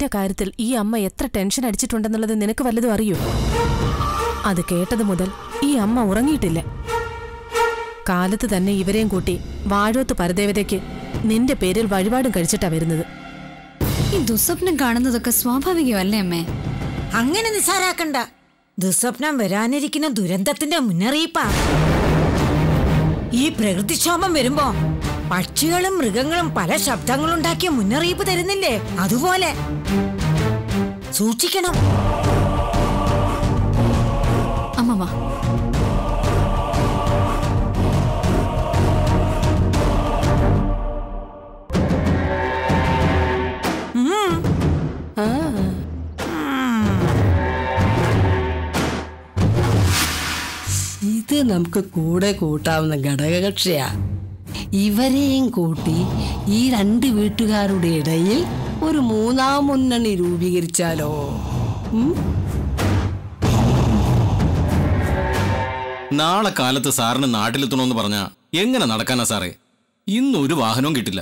എന്റെ കാര്യത്തിൽ ഈ അമ്മ എത്ര ടെൻഷൻ അടിച്ചിട്ടുണ്ടെന്നുള്ളത് നിനക്ക് വല്ലതും അറിയോ? അത് കേട്ടത് മുതൽ ഈ അമ്മ ഉറങ്ങിയിട്ടില്ല. കാലത്ത് തന്നെ ഇവരെയും കൂട്ടി വാഴോത്ത് പരദേവതയ്ക്ക് നിന്റെ പേരിൽ വഴിപാടും കഴിച്ചിട്ടാ വരുന്നത്. ഈ ദുസ്വപ്നം കാണുന്നതൊക്കെ സ്വാഭാവികമല്ലേ അമ്മേ? അങ്ങനെ നിസ്സാരാക്കണ്ട. ദുസ്വപ്നം വരാനിരിക്കുന്ന ദുരന്തത്തിന്റെ മുന്നറിയിപ്പാ. ഈ പ്രകൃതിക്ഷോഭം വരുമ്പോ പക്ഷികളും മൃഗങ്ങളും പല ശബ്ദങ്ങളുണ്ടാക്കിയ മുന്നറിയിപ്പ് തരുന്നില്ലേ? അതുപോലെ സൂക്ഷിക്കണം. അമ്മ ഇത് നമുക്ക് കൂടെ കൂട്ടാവുന്ന ഘടകകക്ഷിയാ. ഇവരെയും കൂട്ടി ഈ രണ്ട് വീട്ടുകാരുടെ ഇടയിൽ ഒരു മൂന്നാം മുന്നണി രൂപീകരിച്ചാലോ? നാളെ കാലത്ത് സാറിന് നാട്ടിലെത്തണമെന്ന് പറഞ്ഞാ എങ്ങനെ നടക്കാനാ സാറേ? ഇന്നൊരു വാഹനവും കിട്ടില്ല.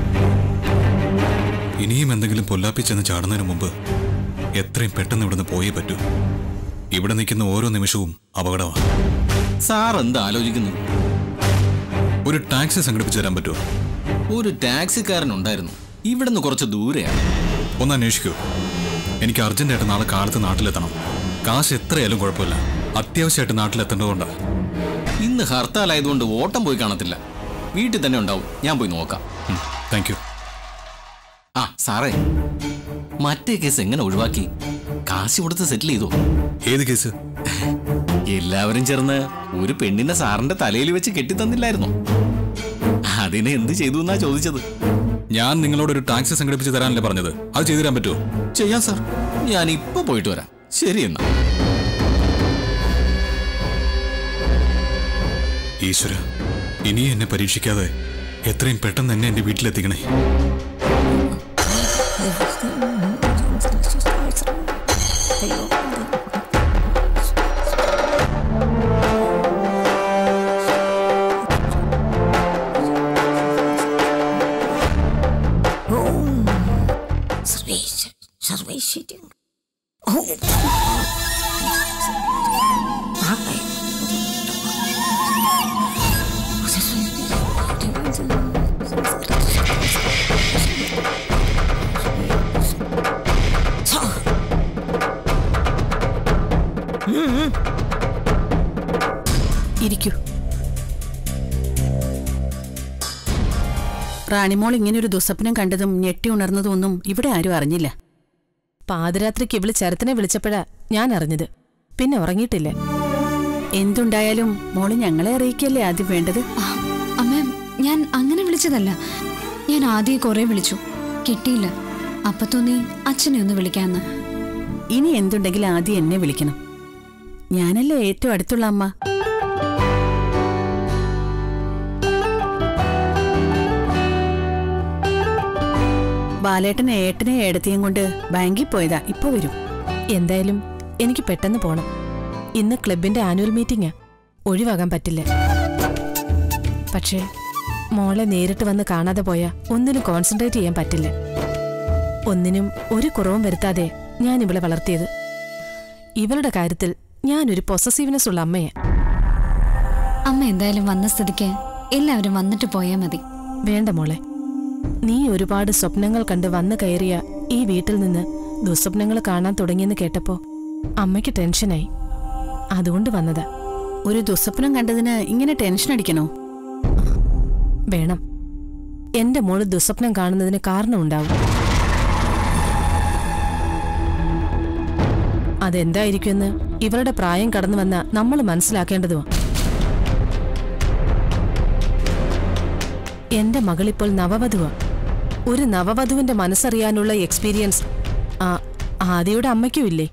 ഇനിയും എന്തെങ്കിലും പൊല്ലാപ്പിച്ചെന്ന് ചാടുന്നതിന് മുമ്പ് എത്രയും പെട്ടെന്ന് ഇവിടുന്ന് പോയേ പറ്റൂ. ഇവിടെ നിൽക്കുന്ന ഓരോ നിമിഷവും അപകടമാണ്. സാർ എന്താ ആലോചിക്കുന്നത്? ഒരു ടാക്സി സംഘടിപ്പിച്ചു തരാൻ പറ്റുമോ? ഒരു ടാക്സിക്കാരനുണ്ടായിരുന്നു, ഇവിടുന്ന് കുറച്ച് ദൂരെയാണ്. ഒന്ന് അന്വേഷിക്കൂ. എനിക്ക് അർജന്റായിട്ട് നാളെ കാലത്ത് നാട്ടിലെത്തണം. കാശ് എത്രയായാലും കുഴപ്പമില്ല, അത്യാവശ്യമായിട്ട് നാട്ടിലെത്തേണ്ടതുകൊണ്ടാണ്. ഇന്ന് ഹർത്താലായതുകൊണ്ട് ഓട്ടം പോയി കാണത്തില്ല, വീട്ടിൽ തന്നെ ഉണ്ടാവും. ഞാൻ പോയി നോക്കാം. Thank you. ആ സാറേ, മറ്റേ കേസ് എങ്ങനെ ഒഴിവാക്കി? കാശ് കൊടുത്ത് സെറ്റിൽ ചെയ്തോ? ഏത് കേസ്? എല്ലാവരും ചേർന്ന് ഒരു പെണ്ണിനെ സാറിന്റെ തലയിൽ വെച്ച് കെട്ടിത്തന്നില്ലായിരുന്നോ? അതിനെ എന്ത് ചെയ്തു എന്നാ ചോദിച്ചത്. ഞാൻ നിങ്ങളോട് ഒരു ടാക്സി സംഘടിപ്പിച്ച് തരാനല്ലേ പറഞ്ഞത്? അത് ചെയ്തു തരാൻ പറ്റുമോ? ചെയ്യാം സാർ, ഞാൻ ഇപ്പൊ പോയിട്ട് വരാം. ശരി എന്നാ. ഈശ്വര, ഇനിയും എന്നെ പരീക്ഷിക്കാതെ എത്രയും പെട്ടെന്ന് എന്നെ എന്റെ വീട്ടിലെത്തിക്കണേ. ഇരിക്കൂ. റാണിമോൾ ഇങ്ങനൊരു ദുസ്വപ്നം കണ്ടതും ഞെട്ടി ഉണർന്നതും ഒന്നും ഇവിടെ ആരും അറിഞ്ഞില്ല. പാതിരാത്രിക്ക് ഇവള് ചരത്തിനെ വിളിച്ചപ്പോഴാ ഞാൻ അറിഞ്ഞത്. പിന്നെ ഉറങ്ങിയിട്ടില്ല. എന്തുണ്ടായാലും മോള് ഞങ്ങളെ അറിയിക്കല്ലേ ആദ്യം വേണ്ടത്. അമ്മ, ഞാൻ അങ്ങനെ വിളിച്ചതല്ല. ഞാൻ ആദ്യം കുറെ വിളിച്ചു, കിട്ടിയില്ല. അപ്പൊ തോന്നി അച്ഛനെ ഒന്ന് വിളിക്കാന്ന്. ഇനി എന്തുണ്ടെങ്കിലും ആദ്യം എന്നെ വിളിക്കണം. ഞാനല്ലേ ഏറ്റവും അടുത്തുള്ള അമ്മ. ബാലേട്ടനെ ഏട്ടനെ ഏടത്തിയും കൊണ്ട് ബാങ്കിൽ പോയതാ, ഇപ്പൊ വരും. എന്തായാലും എനിക്ക് പെട്ടെന്ന് പോണം. ഇന്ന് ക്ലബിന്റെ ആനുവൽ മീറ്റിംഗാ, ഒഴിവാകാൻ പറ്റില്ല. പക്ഷേ മോളെ നേരിട്ട് വന്ന് കാണാതെ പോയാ ഒന്നിനും കോൺസെൻട്രേറ്റ് ചെയ്യാൻ പറ്റില്ല. ഒന്നിനും ഒരു കുറവും വരുത്താതെ ഞാൻ ഇവളെ വളർത്തിയത്. ഇവളുടെ കാര്യത്തിൽ ഞാനൊരു പൊസസീവ്നെസ് ഉള്ള അമ്മയാ. അമ്മ എന്തായാലും വന്ന സ്ഥിതിക്ക് എല്ലാവരും വന്നിട്ട് പോയാൽ മതി. വേണ്ട മോളെ, നീ ഒരുപാട് സ്വപ്നങ്ങൾ കണ്ട് വന്നു കയറിയ ഈ വീട്ടിൽ നിന്ന് ദുസ്വപ്നങ്ങൾ കാണാൻ തുടങ്ങിയെന്ന് കേട്ടപ്പോ അമ്മയ്ക്ക് ടെൻഷനായി. അതുകൊണ്ട് വന്നതാ. ഒരു ദുസ്വപ്നം കണ്ടതിന് ഇങ്ങനെ ടെൻഷൻ അടിക്കണോ? വേണം. എന്റെ മോള് ദുസ്വപ്നം കാണുന്നതിന് കാരണമുണ്ടാവും. അതെന്തായിരിക്കുമെന്ന് ഇവരുടെ പ്രായം കടന്നു വന്ന നമ്മൾ മനസ്സിലാക്കേണ്ടതുവാ. എന്റെ മകളിപ്പോൾ നവവധുവാ. ഒരു നവവധുവിന്റെ മനസ്സറിയാനുള്ള എക്സ്പീരിയൻസ് ആദിയുടെ അമ്മയ്ക്കും ഇല്ലേ?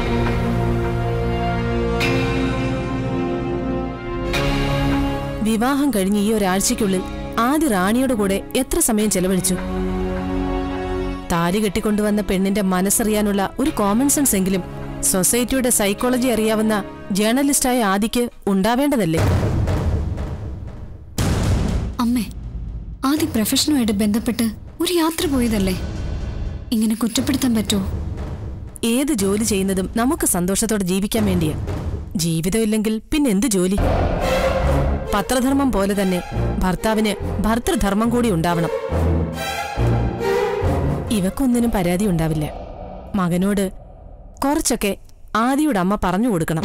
വിവാഹം കഴിഞ്ഞ് ഈ ഒരാഴ്ചയ്ക്കുള്ളിൽ ആദ്യ റാണിയുടെ കൂടെ എത്ര സമയം ചെലവഴിച്ചു? താലി കെട്ടിക്കൊണ്ടുവന്ന പെണ്ണിന്റെ മനസ്സറിയാനുള്ള ഒരു കോമൺ സെൻസ് എങ്കിലും സൊസൈറ്റിയുടെ സൈക്കോളജി അറിയാവുന്ന ജേർണലിസ്റ്റായ ആദിക്ക് ഉണ്ടാവേണ്ടതല്ലേ? അമ്മേ, ആദ്യ പ്രൊഫഷനുമായിട്ട് ബന്ധപ്പെട്ട് ഒരു യാത്ര പോയതല്ലേ? ഇങ്ങനെ കുറ്റപ്പെടുത്താൻ പറ്റുമോ? ഏത് ജോലി ചെയ്യുന്നതും നമുക്ക് സന്തോഷത്തോടെ ജീവിക്കാൻ വേണ്ടിയാ. ജീവിതമില്ലെങ്കിൽ പിന്നെ എന്ത് ജോലി? പത്രധർമ്മം പോലെ തന്നെ ഭർത്താവിന് ഭർത്തൃധർമ്മം കൂടി ഉണ്ടാവണം. ഇവക്കൊന്നിനും പരാതി ഉണ്ടാവില്ല. മകനോട് കുറച്ചൊക്കെ ആദിയുടെ അമ്മ പറഞ്ഞു കൊടുക്കണം.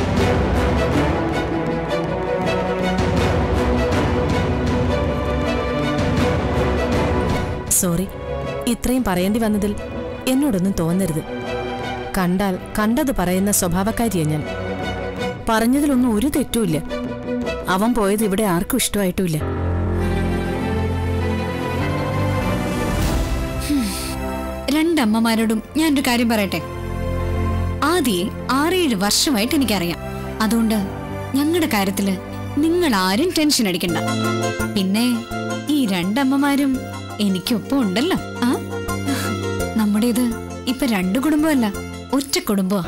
സോറി, ഇത്രയും പറയേണ്ടി വന്നതിൽ എന്നോടൊന്നും തോന്നരുത്. കണ്ടാൽ കണ്ടത് പറയുന്ന സ്വഭാവക്കാരിയാ ഞാൻ. പറഞ്ഞതിലൊന്നും ഒരു തെറ്റുമില്ല. അവൻ പോയത് ഇവിടെ ആർക്കും ഇഷ്ടമായിട്ടുമില്ല. രണ്ടമ്മമാരോടും ഞാനൊരു കാര്യം പറയട്ടെ. ആദ്യേ 6-7 വർഷമായിട്ട് എനിക്കറിയാം. അതുകൊണ്ട് ഞങ്ങളുടെ കാര്യത്തില് നിങ്ങൾ ആരും ടെൻഷൻ അടിക്കണ്ട. പിന്നെ ഈ രണ്ടമ്മമാരും എനിക്കൊപ്പം ഉണ്ടല്ലോ. നമ്മുടേത് ഇപ്പൊ 2 കുടുംബമല്ല, ഒറ്റ കുടുംബമാ.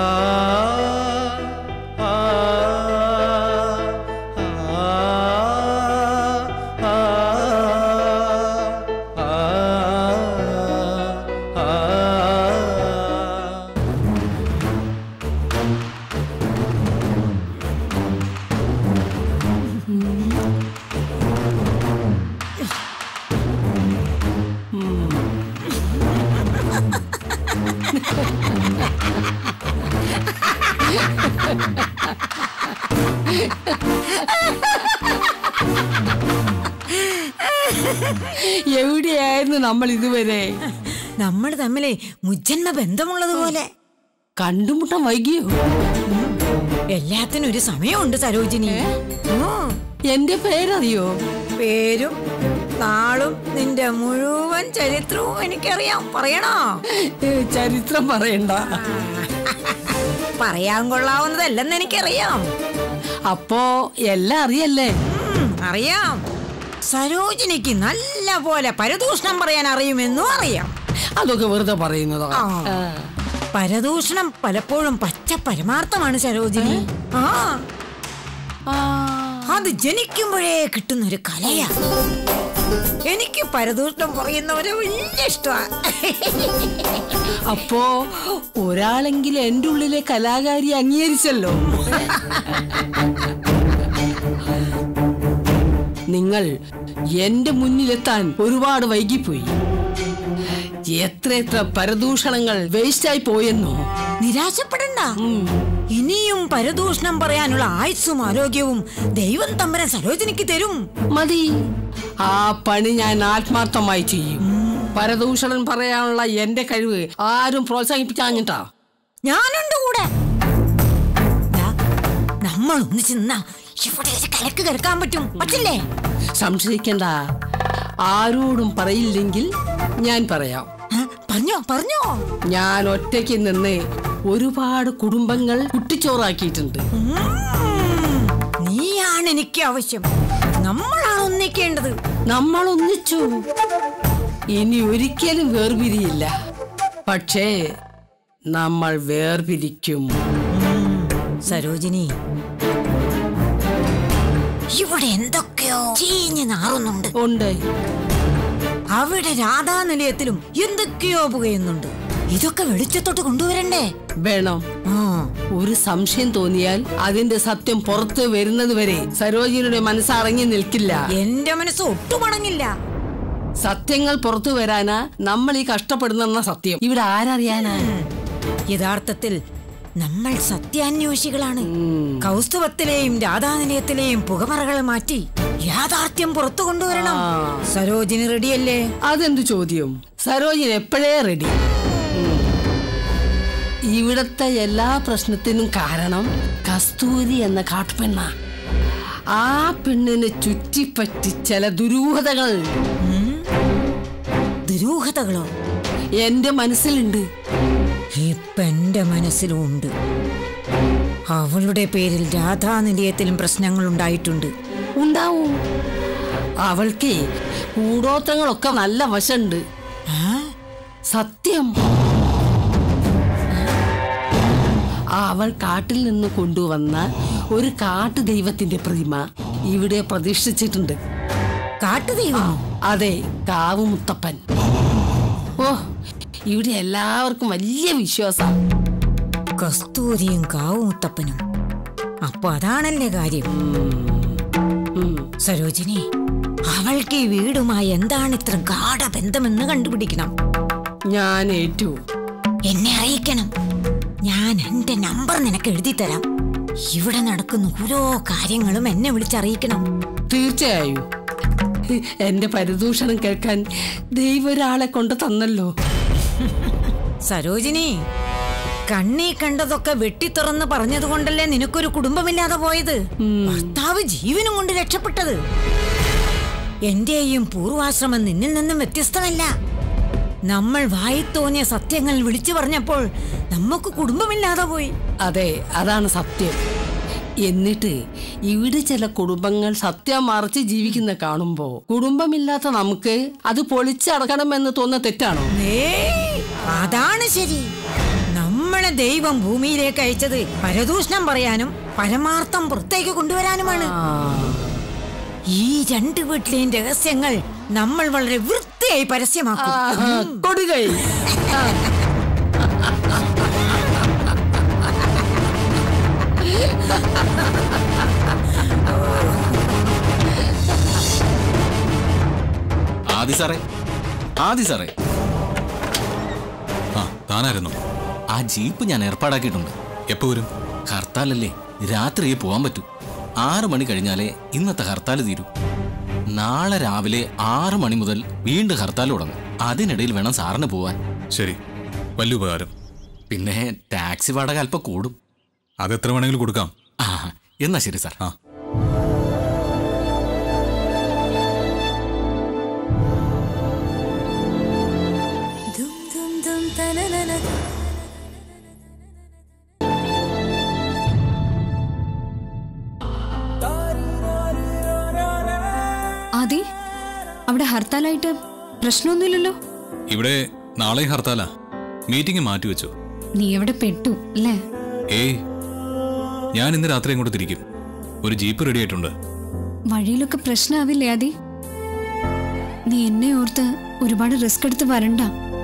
എവിടെയായിരുന്നു നമ്മൾ ഇതുവരെ? നമ്മൾ തമ്മിലെ മുജ്ജന്മ ബന്ധമുള്ളതുപോലെ. കണ്ടുമുട്ടാൻ വൈകിയോ? എല്ലാത്തിനും ഒരു സമയമുണ്ട് സരോജിനി. എന്റെ പേരറിയോ? പേരും നാളും നിന്റെ മുഴുവൻ ചരിത്രവും എനിക്കറിയാം. പറയണോ? ചരിത്രം പറയണ്ട. പറയാൻ കൊള്ളാവുന്നതല്ലെന്ന് എനിക്കറിയാം. അപ്പോ എല്ലാം അറിയല്ലേ? അറിയാം. സരോജിനിക്ക് നല്ല പോലെ പരദൂഷണം പറയാൻ അറിയുമെന്നും അറിയാം. അതൊക്കെ വെറുതെ പറയുന്നതാ. പരദൂഷണം പലപ്പോഴും പച്ച പരമാർത്ഥമാണ് സരോജിനി. അത് ജനിക്കുമ്പോഴേ കിട്ടുന്നൊരു കലയാ. എനിക്ക് പരദൂഷണം പറയുന്നവരെ വലിയ ഇഷ്ടമാണ്. അപ്പോ ഒരാളെങ്കിലും എന്റെ ഉള്ളിലെ കലാകാരി അംഗീകരിച്ചല്ലോ. നിങ്ങൾ എന്റെ മുന്നിലെത്താൻ ഒരുപാട് വൈകിപ്പോയി. എത്ര പരദൂഷണങ്ങൾ വേസ്റ്റായി പോയെന്നോ. നിരാശപ്പെടണ്ട. ഇനിയും പരദൂഷണം പറയാനുള്ള ആയുസ്സും ആരോഗ്യവും ദൈവം തമ്പുരാൻ സരോജിനിക്ക് തരും. മതി, ആ പണി ഞാൻ ആത്മാർത്ഥമായി ചെയ്യും. പരദൂഷണം പറയാനുള്ള എന്റെ കഴിവ് ആരും പ്രോത്സാഹിപ്പിക്കാഞ്ഞിട്ടാ. ഞാനുണ്ട് കൂടെ. നമ്മൾ ഒന്നിച്ച് നിന്നാ ഇവിടെ കലക്ക് കിടക്കാൻ പറ്റും. പറ്റില്ലേ? സംശയിക്കണ്ട. ആരോടും പറയില്ലെങ്കിൽ ഞാൻ പറയാം. പറഞ്ഞോ പറഞ്ഞോ. ഞാൻ ഒറ്റയ്ക്ക് നിന്ന് ഒരുപാട് കുടുംബങ്ങൾ കുട്ടിച്ചോറാക്കിയിട്ടുണ്ട്. നീയാണ് എനിക്ക് ആവശ്യം. നമ്മളാണ് ഒന്നിക്കേണ്ടത്. നമ്മൾ ഒന്നിച്ചു. ഇനി ഒരിക്കലും വേർപിരിയില്ല. പക്ഷേ നമ്മൾ വേർപിരിക്കും. സരോജിനി, ഇവിടെ എന്തൊക്കെയോ ചീഞ്ഞ് നാറുന്നുണ്ട്. ഉണ്ട്. അവിടെ രാധാനിലയത്തിലും എന്തൊക്കെയോ പുകയുന്നുണ്ട്. ഇതൊക്കെ വെളിച്ചത്തോട്ട് കൊണ്ടുവരണ്ടേ? വേണം. ഒരു സംശയം തോന്നിയാൽ അതിന്റെ സത്യം പുറത്ത് വരുന്നത് വരെ സരോജിനിയുടെ മനസ്സടങ്ങി നിൽക്കില്ല. എന്റെ മനസ്സ് ഒട്ടുമടങ്ങില്ല. സത്യങ്ങൾ പുറത്തു വരാനാ നമ്മൾ ഈ കഷ്ടപ്പെടുന്ന സത്യം ഇവിടെ ആരറിയാനാ? യഥാർത്ഥത്തിൽ നമ്മൾ സത്യാന്വേഷികളാണ്. കൗസ്തുഭത്തിലെയും രാധാനിലയത്തിലെയും പുകമറകൾ മാറ്റി യാഥാർത്ഥ്യം പുറത്തു കൊണ്ടുവരണം. സരോജിനി റെഡിയല്ലേ? അതെന്ത് ചോദ്യം? സരോജിനി എപ്പോഴേ റെഡി. ഇവിടത്തെ എല്ലാ പ്രശ്നത്തിനും കാരണം കസ്തൂരി എന്ന കാട്ടുപെണ്ണ. ആ പെണ്ണിനെ ചുറ്റിപ്പറ്റി ചില ദുരൂഹതകൾ. ദുരൂഹതകളോ? എന്റെ മനസ്സിലുണ്ട്. ഇപ്പൊ എന്റെ മനസ്സിലും ഉണ്ട്. അവളുടെ പേരിൽ രാധാനിലയത്തിലും പ്രശ്നങ്ങൾ ഉണ്ടായിട്ടുണ്ട്. ഉണ്ടാവും. അവൾക്ക് കൂടോത്രങ്ങളൊക്കെ നല്ല വശമുണ്ട്. സത്യം. അവൾ കാട്ടിൽ നിന്ന് കൊണ്ടുവന്ന ഒരു കാട്ടു ദൈവത്തിന്റെ പ്രതിമ ഇവിടെ പ്രതിഷ്ഠിച്ചിട്ടുണ്ട്. കാട്ടുദൈവം? അതെ, കാവുമുത്തപ്പൻ. ഓ, ഇവിടെ എല്ലാവർക്കും വലിയ വിശ്വാസം. കസ്തൂരിയും കാവൂത്തപ്പനും. അപ്പൊ അതാണല്ലേ കാര്യം. സരോജിനി, അവൾക്ക് ഈ വീടുമായി എന്താണ് ഇത്ര ഗാഢബന്ധമെന്ന് കണ്ടുപിടിക്കണം. ഞാൻ ഏറ്റു. എന്നെ അറിയിക്കണം. ഞാൻ എന്റെ നമ്പർ നിനക്ക് എഴുതി തരാം. ഇവിടെ നടക്കുന്ന ഓരോ കാര്യങ്ങളും എന്നെ വിളിച്ചറിയിക്കണം. തീർച്ചയായും. എന്റെ പരിദൂഷണം കേൾക്കാൻ ദൈവം ഒരാളെ കൊണ്ട് തന്നല്ലോ. സരോജിനി, കണ്ണീ കണ്ടതൊക്കെ വെട്ടിത്തുറന്ന് പറഞ്ഞത് കൊണ്ടല്ലേ നിനക്കൊരു കുടുംബമില്ലാതെ പോയത്, ഭർത്താവ് ജീവനും കൊണ്ട് രക്ഷപ്പെട്ടത്. എന്റെയും പൂർവാശ്രമം നിന്നിൽ നിന്നും വ്യത്യസ്തമല്ല. നമ്മൾ വായിത്തോന്നിയ സത്യങ്ങൾ വിളിച്ചു പറഞ്ഞപ്പോൾ നമുക്ക് കുടുംബമില്ലാതെ പോയി. അതെ, അതാണ് സത്യം. എന്നിട്ട് ഇവിടെ ചില കുടുംബങ്ങൾ സത്യം മറച്ച് ജീവിക്കുന്ന കാണുമ്പോ കുടുംബമില്ലാത്ത നമുക്ക് അത് പൊളിച്ചടക്കണമെന്ന് തോന്നുന്ന തെറ്റാണോ? അതാണ് ശരി. നമ്മളെ ദൈവം ഭൂമിയിലേക്ക് അയച്ചത് പരദൂഷണം പറയാനും പരമാർത്ഥം പുറത്തേക്ക് കൊണ്ടുവരാനുമാണ്. ഈ രണ്ട് വീട്ടിലെയും രഹസ്യങ്ങൾ നമ്മൾ വളരെ വൃത്തിയായി പരസ്യമാക്കും. കൊടുകൈ. ആദി സാറേ, താനായിരുന്നു? ആ ജീപ്പ് ഞാൻ ഏർപ്പാടാക്കിയിട്ടുണ്ട്. എപ്പോ വരും? ഹർത്താലല്ലേ, രാത്രിയെ പോവാൻ പറ്റൂ. 6 മണി കഴിഞ്ഞാലേ ഇന്നത്തെ ഹർത്താൽ തീരൂ. നാളെ രാവിലെ 6 മണി മുതൽ വീണ്ടും ഹർത്താൽ തുടങ്ങും. അതിനിടയിൽ വേണം സാറിന് പോവാൻ. ശരി, വലിയ ഉപകാരം. പിന്നെ ടാക്സി വാടക അല്പം കൂടും. അതെത്ര വേണമെങ്കിലും കൊടുക്കാം. എന്നാ ശരി സാർ. ആദി, അവിടെ ഹർത്താലായിട്ട് പ്രശ്നമൊന്നുമില്ലല്ലോ? ഇവിടെ നാളെ ഹർത്താലാ. മീറ്റിംഗ് മാറ്റിവെച്ചു. നീ എവിടെ പെട്ടു അല്ലേ? ഏയ്, ഞാൻ ഇന്ന് രാത്രി അങ്ങോട്ട് തിരിക്കും. ഒരു ജീപ്പ് റെഡി ആയിട്ടുണ്ട്. വഴിയിലൊക്കെ പ്രശ്നമാവില്ലേ ആദി? നീ എന്നെ ഓർത്ത് ഒരുപാട് റിസ്ക് എടുത്ത് വരണ്ട.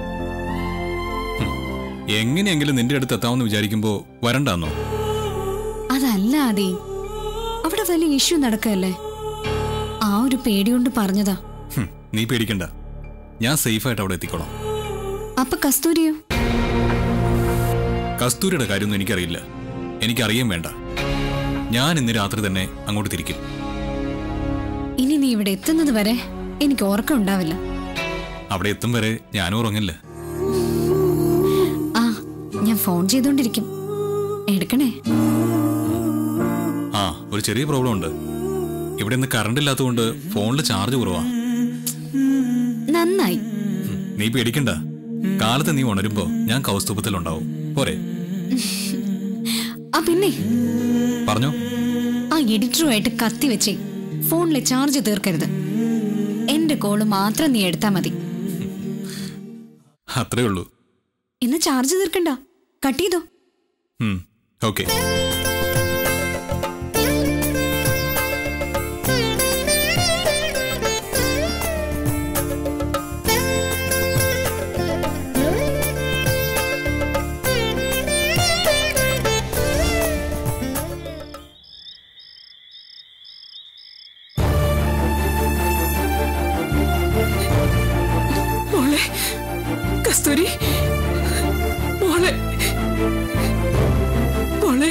എങ്ങനെയെങ്കിലും നിന്റെ അടുത്ത് എത്താമെന്ന് വിചാരിക്കുമ്പോ വരണ്ടാന്നോ? അതല്ല ആദി, അവിടെ വലിയ ഇഷ്യൂ നടക്കല്ലേ. ആ ഒരു പേടി കൊണ്ട് പറഞ്ഞതാ. നീ പേടിക്കണ്ട, ഞാൻ സേഫായിട്ട് അവിടെ എത്തിക്കോളാം. അപ്പൊ കസ്തൂരിയോ? കസ്തൂരിയുടെ കാര്യമൊന്നും എനിക്കറിയില്ല. എനിക്കറിയാൻ വേണ്ട. ഞാൻ ഇന്ന് രാത്രി തന്നെ അങ്ങോട്ട് തിരിക്കും. ഇനി നീ ഇവിടെ എത്തുന്നത് വരെ എനിക്ക് ഓർക്കം ഉണ്ടാവില്ല. അവിടെ എത്തും വരെ ഞാനും ഉറങ്ങില്ല. ആ, ഞാൻ ഫോൺ ചെയ്തോണ്ടിരിക്കും. എടുക്കണേ. ഒരു ചെറിയ പ്രോബ്ലം ഉണ്ട്. ഇവിടെ ഇന്ന് കറണ്ട് ഇല്ലാത്തതുകൊണ്ട് ഫോണിൽ ചാർജ് കുറവാ. നന്നായി. നീ പേടിക്കണ്ട. കാലത്ത് നീ ഉണരുമ്പോ ഞാൻ കൗസ്തുഭത്തിലുണ്ടാവും. പോരെ? പിന്നെ പറഞ്ഞോ. ആ എഡിറ്ററുമായിട്ട് കത്തി വെച്ചേ ഫോണിലെ ചാർജ് തീർക്കരുത്. എന്റെ കോള് മാത്രം നീ എടുത്താ മതി. അത്രേ ഉള്ളൂ. ഇന്ന് ചാർജ് തീർക്കണ്ട, കട്ട് ചെയ്തോ. ഓക്കെ. കസ്തൂരി, മോളെ മോളെ,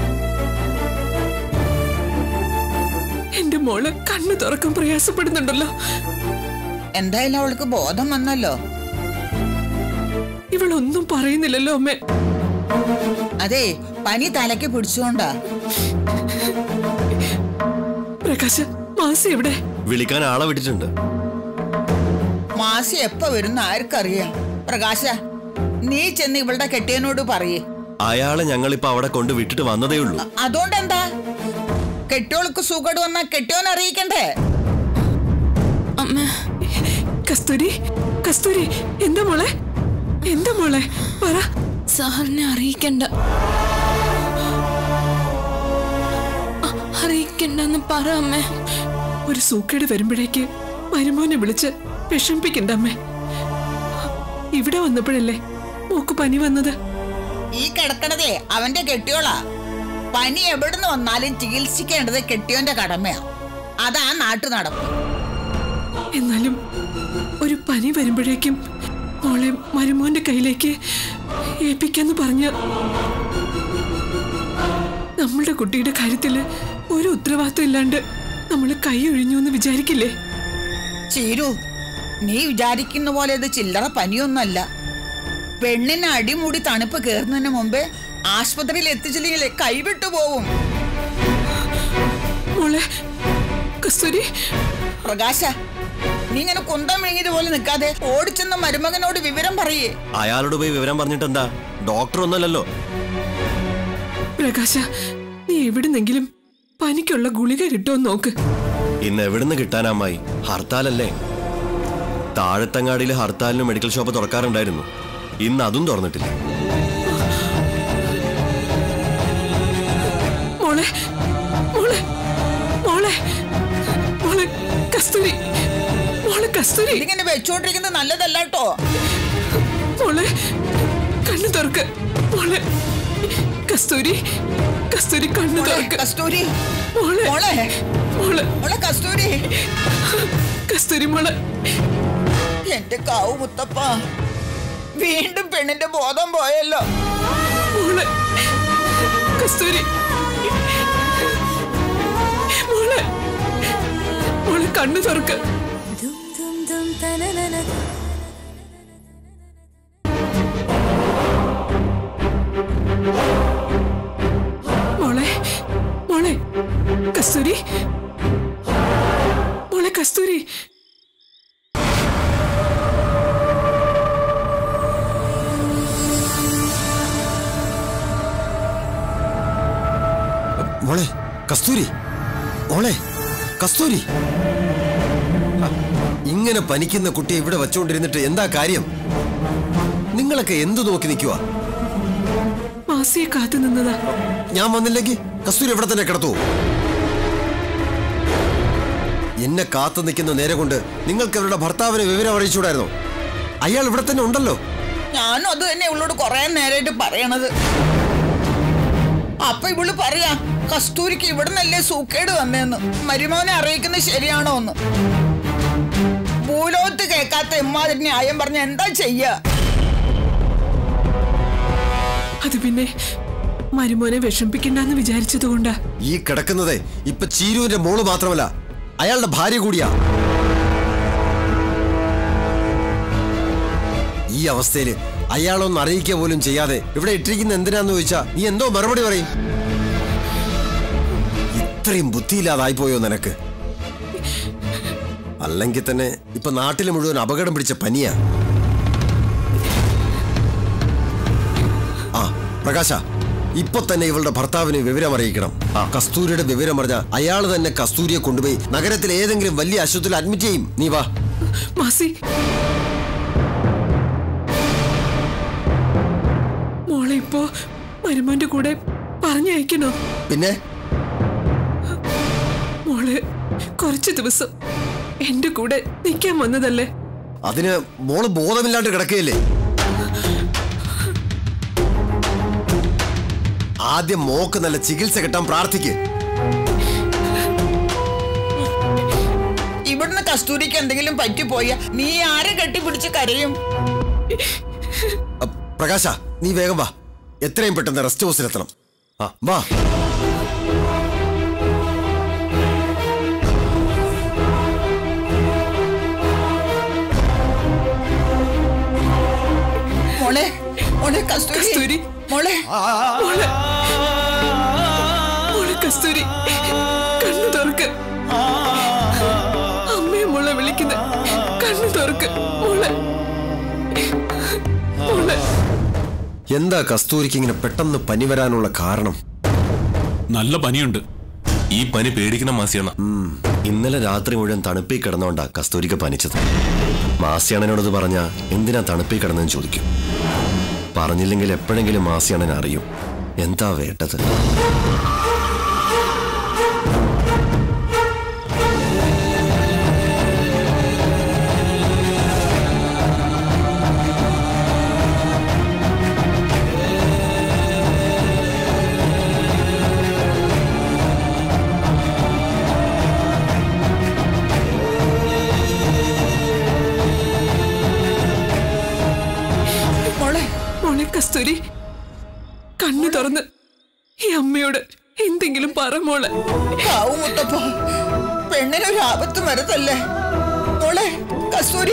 എന്റെ മോള് കണ്ണു തുറക്കാൻ പ്രയാസപ്പെടുന്നുണ്ടല്ലോ. എന്തായാലും അവൾക്ക് ബോധം വന്നല്ലോ. ഇവളൊന്നും പറയുന്നില്ലല്ലോ അമ്മേ. അതെ, പനി തലയ്ക്ക് പിടിച്ചുകൊണ്ടാ. പ്രകാശ്, മാസി എവിടെ? വിളിക്കാൻ ആളെ വിട്ടിട്ടുണ്ട്. മാസി എപ്പോ വരുന്ന ആർക്കറിയാം. പ്രകാശ, നീ ചെന്ന് ഇവളുടെ കെട്ടിയനോട് പറയേ. അയാളെ ഞങ്ങളിപ്പോ അവിടെ കൊണ്ട് വിട്ടിട്ട് വന്നതേ ഉള്ളൂ. അതുകൊണ്ടെന്താ? കെട്ടിയോൾക്ക് സുഖം വന്നാ കെട്ടിയോൻ അറിയിക്കണ്ടേ? കസ്തൂരി, കസ്തൂരി, എന്താ മോളെ? എന്താ മോളെ? പറ. സാറിനെ അറിയിക്കണ്ട, അറിയിക്കണ്ടെന്ന് പറ അമ്മേ. ഒരു സൂക്കേട് വരുമ്പോഴേക്ക് മരുമോനെ വിളിച്ച് വിഷമിപ്പിക്കണ്ട അമ്മേ. ഇവിടെ വന്നപ്പോഴല്ലേ മോക്ക് പനി വന്നത്. ഈ കിടക്കണതേ അവന്റെ കെട്ടിയോളാ. പനി എവിടുന്ന് വന്നാലും ചികിത്സിക്കേണ്ടത് കെട്ടിയോന്റെ കടമയാ. അതാ നാട്ടു നടപ്പ്. എന്നാലും ഒരു പനി വരുമ്പോഴേക്കും മോളെ മരുമോന്റെ കയ്യിലേക്ക് ഏൽപ്പിക്കാന്ന് പറഞ്ഞ നമ്മളുടെ കുട്ടിയുടെ കാര്യത്തില് ഒരു ഉത്തരവാദിത്വം ഇല്ലാണ്ട് നമ്മള് കൈ ഒഴിഞ്ഞു എന്ന് വിചാരിക്കില്ലേ? ചീരു, നീ വിചാരിക്കുന്ന പോലെ ഇത് ചില്ലറ പനിയൊന്നല്ല. പെണ്ണിന് അടിമുടി തണുപ്പ് കേറുന്നതിന് മുമ്പേ ആശുപത്രിയിൽ എത്തിച്ചില്ലെങ്കിൽ കൈവിട്ടു പോവും. മോളെ കസ്തൂരി. പ്രകാശ, നീ ഇങ്ങനെ കുന്തം വിഴുങ്ങിയതുപോലെ നിൽക്കാതെ ഓടിച്ചെന്ന മരുമകനോട് വിവരം പറയേ. അയാളോട് പോയി വിവരം പറഞ്ഞിട്ട് എന്താ? ഡോക്ടർ ഒന്നല്ലല്ലോ. പ്രകാശ, നീ എവിടുന്നെങ്കിലും പനിക്കുള്ള ഗുളിക കിട്ടുമോ നോക്ക്. ഇന്ന് എവിടുന്ന് കിട്ടാനാമായി? ഹർത്താലല്ലേ? താഴത്തങ്ങാടിയിലെ ഹർത്താലിന് മെഡിക്കൽ ഷോപ്പ് തുറക്കാറുണ്ടായിരുന്നു. ഇന്ന് അതും തുറന്നിട്ടില്ല. മോളെ മോളെ മോളെ മോളെ കസ്തൂരി, മോളെ കസ്തൂരി. ഇങ്ങനെ വെച്ചോണ്ടിരിക്കുന്നത് നല്ലതല്ല കേട്ടോ. മോളെ കണ്ണു തുറക്ക്. മോളെ കസ്തൂരി, കസ്തൂരി കണ്ണു തുറക്ക്. കസ്തൂരി മോളെ മോളെ മോളെ മോളെ കസ്തൂരി, കസ്തൂരി മോളെ. എന്റെ കാവു മുത്തപ്പ, വീണ്ടും പെണ്ണിന്റെ ബോധം പോയല്ലോ. മോളെ കസ്തൂരി, മോളെ മോളെ കണ്ണു തുറക്ക്. മോളെ മോളെ കസ്തൂരി, മോളെ കസ്തൂരി. മോളെ കസ്തൂരി, മോളെ കസ്തൂരി. ഇങ്ങനെ പനിക്കുന്ന കുട്ടിയെ ഇവിടെ വെച്ചുകൊണ്ടിരുന്നിട്ട് എന്താ കാര്യം? നിങ്ങളൊക്കെ എന്തു നോക്കി നിൽക്കുക? മാസിയെ കാത്തു നിന്നതാ. ഞാൻ വന്നില്ലെങ്കിൽ കസ്തൂരി ഇവിടെ തന്നെ കിടത്തുവോ? എന്നെ കാത്തു നിൽക്കുന്ന നേരെ കൊണ്ട് നിങ്ങൾക്ക് അവരുടെ ഭർത്താവിനെ വിവരം അറിയിച്ചുകൂടായിരുന്നോ? അയാൾ ഇവിടെ തന്നെ ഉണ്ടല്ലോ. ഞാനും അത് തന്നെ ഇവളോട് കുറെ നേരമായിട്ട് പറയണത്. അപ്പൊ ഇവള് പറയാ കസ്തൂരിക്ക് ഇവിടുന്നല്ലേ സൂക്കേട് വന്നേന്ന്. മരുമോനെ അറിയിക്കുന്നത് ശരിയാണോ എന്ന്. ഭൂലോകത്ത് കേൾക്കാത്ത ഇമ്മാതിരി ന്യായം പറഞ്ഞ എന്താ ചെയ്യാ? അത് പിന്നെ മരുമോനെ വിഷമിപ്പിക്കണ്ടെന്ന് വിചാരിച്ചത് കൊണ്ടാ. ഈ കിടക്കുന്നതേ ഇപ്പൊ ചീരുവിന്റെ മോള് മാത്രമല്ല, അയാളുടെ ഭാര്യ കൂടിയാ. ഈ അവസ്ഥയില് അയാളൊന്നും അറിയിക്കുക പോലും ചെയ്യാതെ ഇവിടെ ഇട്ടിരിക്കുന്ന എന്തിനാന്ന് ചോദിച്ചാ നീ എന്തോ മറുപടി പറയും? ഇത്രയും ബുദ്ധിയില്ലാതായിപ്പോയോ നിനക്ക്? അല്ലെങ്കിൽ തന്നെ ഇപ്പൊ നാട്ടിൽ മുഴുവൻ അപകടം പിടിച്ച പനിയാ. ആ പ്രകാശ, ഇപ്പൊ തന്നെ ഇവളുടെ ഭർത്താവിന് വിവരം അറിയിക്കണം. കസ്തൂരിയുടെ വിവരം പറഞ്ഞ അയാൾ തന്നെ കസ്തൂരിയെ കൊണ്ടുപോയി നഗരത്തിലെ ഏതെങ്കിലും വലിയ ആശുപത്രിയിൽ അഡ്മിറ്റ് ചെയ്യും. നീ വാ. മാസി, മോളെ ഇപ്പോ മരുമോന്റെ കൂടെ പറഞ്ഞയക്കണോ? പിന്നെ മോള് കുറച്ചു ദിവസം എന്റെ കൂടെ നിൽക്കാൻ വന്നതല്ലേ? അതിന് മോള് ബോധമില്ലാണ്ട് കിടക്കുകയല്ലേ? ആദ്യം മോക്ക് നല്ല ചികിത്സ കിട്ടാൻ പ്രാർത്ഥിക്ക്. ഇവിടുന്ന് കസ്തൂരിക്ക് എന്തെങ്കിലും പറ്റിപ്പോയ നീ ആരെ കെട്ടിപ്പിടിച്ച് കരയും? പ്രകാശ, നീ വേഗം വാ. എത്രയും പെട്ടെന്ന് റെസ്റ്റ് ഹൗസിലെത്തണം. വാ. മോളെ മോളെ കസ്തൂരി, മോളെ മോളെ മോളെ കസ്തൂരി, കണ്ണു തുറക്ക്. അമ്മയെ മോളെ വിളിക്കുന്ന കണ്ണു തുറക്ക്. മോളെ മോളെ. എന്താ കസ്തൂരിക്ക് ഇങ്ങനെ പെട്ടെന്ന് പനി വരാനുള്ള കാരണം? നല്ല പനിയുണ്ട്. ഈ പനി പേടിക്കണം മാസിയാണ്. ഇന്നലെ രാത്രി മുഴുവൻ തണുപ്പിൽ കിടന്നോണ്ടാ കസ്തൂരിക്ക് പനിച്ചത്. മാസിയാണനോടത് പറഞ്ഞ എന്തിനാ തണുപ്പിൽ കിടന്നെന്ന് ചോദിക്കും. പറഞ്ഞില്ലെങ്കിൽ എപ്പോഴെങ്കിലും മാസിയാണൻ അറിയും എന്താ വേണ്ടത്. കസ്തൂരി കണ്ണു തുറന്ന് ഈ അമ്മയോട് എന്തെങ്കിലും പറ മോളെ. മുത്തപ്പ, പെണ്ണിനൊരു ആപത്ത് വരുത്തല്ലേ മോളെ. കസ്തൂരി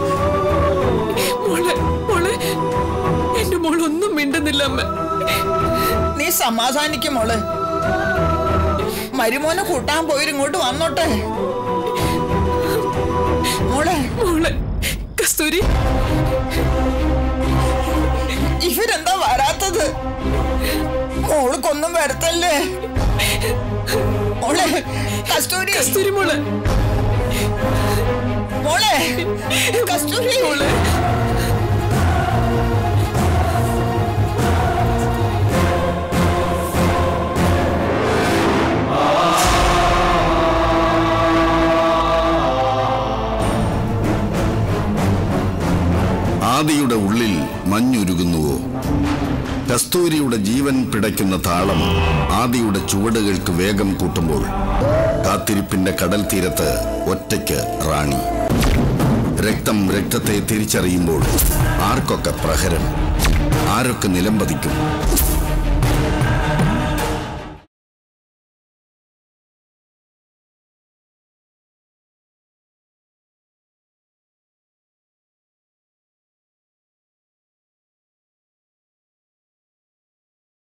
മോളെ മോളെ, എന്റെ മോളൊന്നും മിണ്ടുന്നില്ല അമ്മ. നീ സമാധാനിക്കും മോളെ. മരുമോനെ കൂട്ടാൻ പോയിങ്ങോട്ട് വന്നോട്ടെ മോളെ. മോളെ കസ്തൂരി, ഇവരെന്താ വരാത്തത്? മോൾക്കൊന്നും വരത്തല്ലേ മോളെ. കസ്തൂരി കസ്തൂരി മോളെ, മോളെ കസ്തൂരി മോളെ. ആദിയുടെ ഉള്ളിൽ മഞ്ഞുരുകുന്നുവോ? കസ്തൂരിയുടെ ജീവൻ പിടയ്ക്കുന്ന താളം ആദിയുടെ ചുവടുകൾക്ക് വേഗം കൂട്ടുമ്പോൾ കാത്തിരിപ്പിന്റെ കടൽ തീരത്ത് ഒറ്റയ്ക്ക് റാണി. രക്തം രക്തത്തെ തിരിച്ചറിയുമ്പോൾ ആർക്കൊക്കെ പ്രഹരം, ആരൊക്കെ നിലംപതിക്കും?